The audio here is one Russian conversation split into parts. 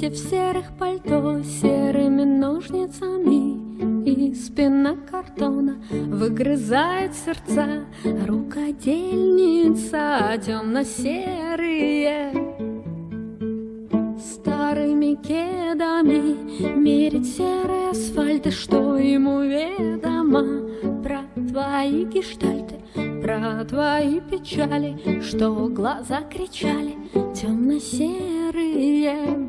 Люди в серых пальто серыми ножницами из пенокартона выгрызает сердца рукодельница темно-серые. Старыми кедами мерить серые асфальты, что ему ведомо про твои гештальты, про твои печали, что глаза кричали темно-серые.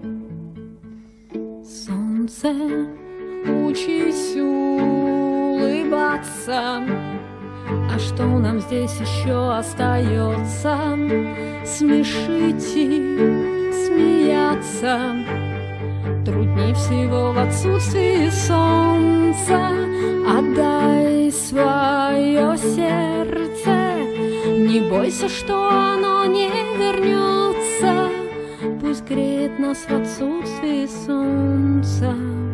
Солнце, учись улыбаться, а что нам здесь еще остается? Смешить и смеяться. Трудней всего в отсутствии солнца. Отдай свое сердце, не бойся, что оно не вернется. Пусть греет нас в отсутствии солнца.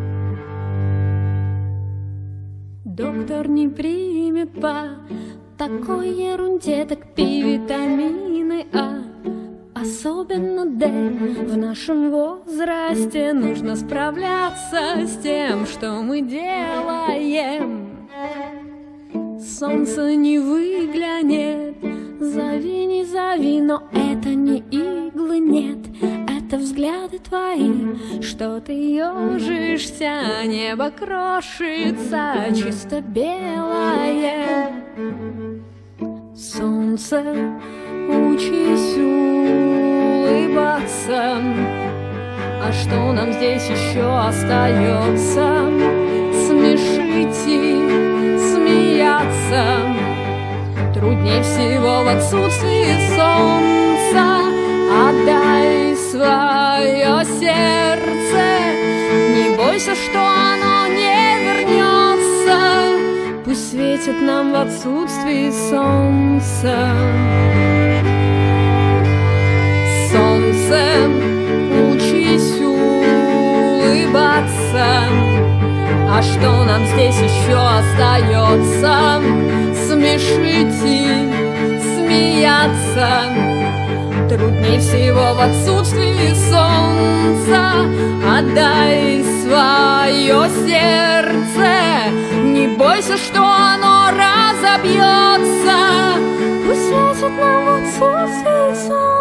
Доктор не примет по такой ерунде, так пей витамины А, особенно Д. В нашем возрасте нужно справляться с тем, что мы делаем. Солнце не выглянет, зови, не зови, но это не иглы, нет. Это взгляды твои, что ты ежишься, небо крошится, чисто белое. Солнце, учись улыбаться, а что нам здесь еще остается? Смешить и смеяться. Трудней всего в отсутствии солнца. Отдай свое сердце, не бойся, что оно не вернется. Пусть светит нам в отсутствии солнца. Солнце, учись улыбаться, а что нам здесь еще остается? Смешить и смеяться. Трудней всего в отсутствии солнца. Отдай свое сердце, не бойся, что оно разобьется. Пусть светит нам в отсутствии солнца.